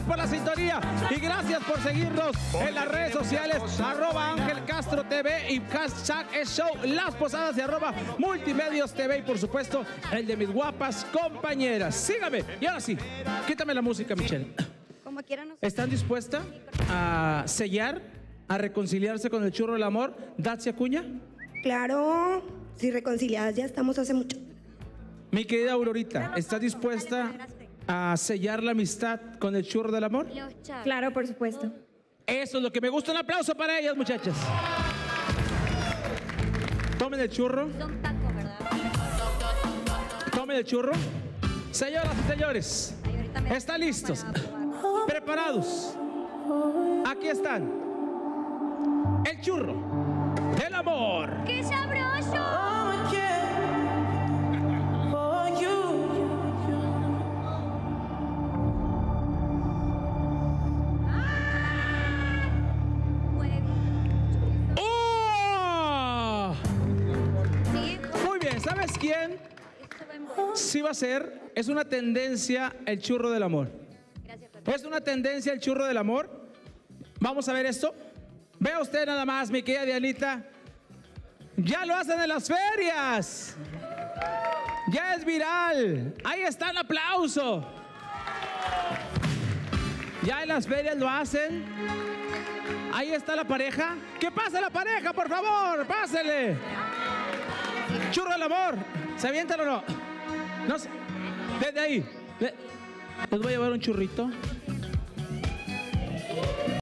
por la sintonía y gracias por seguirnos en las redes sociales, @AngelCastroTV y hashtag es show Las Posadas y @Multimedios TV y por supuesto el de mis guapas compañeras. Sígame. Y ahora sí, quítame la música, Michelle. Como quieran. ¿Están dispuestas a sellar, a reconciliarse con el churro del amor? ¿Dacia Acuña? Claro, si reconciliadas ya estamos hace mucho. Mi querida Aurorita, ¿estás dispuesta a sellar la amistad con el churro del amor? Claro, por supuesto. Eso es lo que me gusta. Un aplauso para ellas, muchachas. Tomen el churro. Son tacos, ¿verdad? Tomen el churro. Señoras y señores, ¿están listos? ¿Preparados? Aquí están. El churro del amor. ¡Qué sabroso! ¡Oh! Muy bien, ¿sabes quién? Sí va a ser, es una tendencia el churro del amor. Es una tendencia el churro del amor. Vamos a ver esto. Vea usted nada más, mi querida Dianita. Ya lo hacen en las ferias. Ya es viral. Ahí está el aplauso. Ya en las ferias lo hacen. Ahí está la pareja. ¿Qué pasa la pareja, por favor? Pásele. Churro del amor. ¿Se avientan o no? No sé. Desde ahí. Les voy a llevar un churrito.